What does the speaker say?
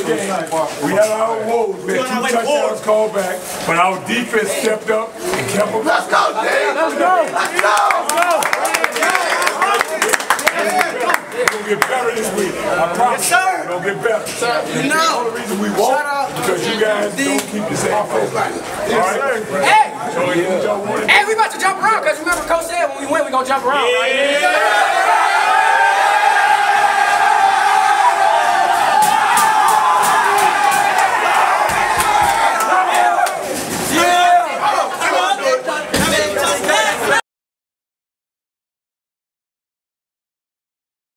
game, we had our woes. We had 2 touchdowns called back, but our defense stepped up and kept them. Let's go, Dave! Let's go! Let's go! We're going to get better this week. I promise. Yes, sir. We're going to get better. You know. The only reason we won't because you guys don't keep the same focus. All right? Hey! Hey, we about to jump around because remember Coach said when we win, we're going to jump around, right?